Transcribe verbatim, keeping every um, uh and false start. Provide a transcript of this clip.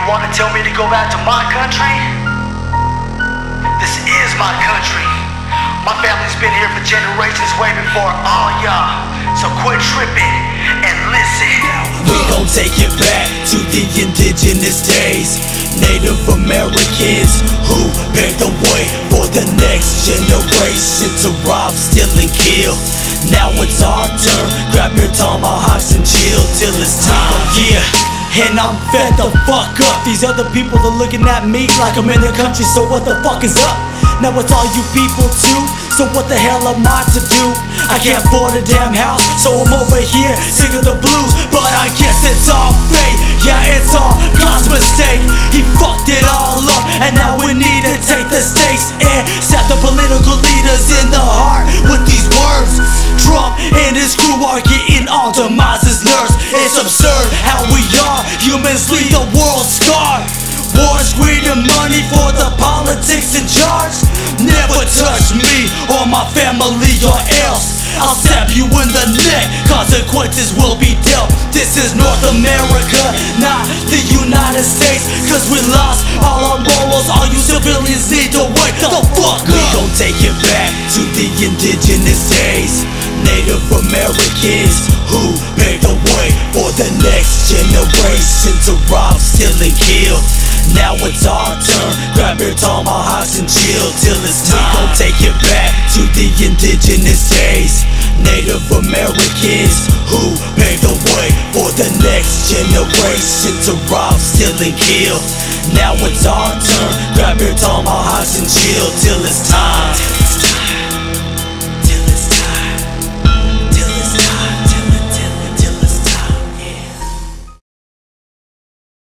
wanna tell me to go back to my country? This is my country. My family's been here for generations, way before all y'all. So quit tripping and listen. We gon' take it back to the indigenous days. Native Americans who paved the way for the next generation to rob, steal, and kill. Now it's our turn, grab your tomahawks and chill till it's time. Yeah, and I'm fed the fuck up. These other people are looking at me like I'm in the country, so what the fuck is up? Now it's all you people too, so what the hell am I to do? I can't afford a damn house, so I'm over here singing the blues. But I guess it's all fate, yeah, it's all God's mistake. He fucked it all up, and now we need to take the stakes and stab the political leaders in the heart with these words. Trump and his crew are getting on Demise's nerves. It's absurd how we are, humans leave the world scarred. Wars, greed, and money for the politics in charge. Never touch me or my family, or else I'll stab you in the neck. Consequences will be dealt. This is North America, not the United States. Cause we lost all our morals. All you civilians need to wake the fuck up. We gon' take it back to the indigenous days. Native Americans who paved the way for the next generation to rob, steal, and kill. Now it's our turn, grab your tomahawks and chill till it's time. We gon' take it back to the indigenous days. Native Americans who paved the way for the next generation to rob, steal, and kill. Now it's our turn, grab your tomahawks and chill till it's time.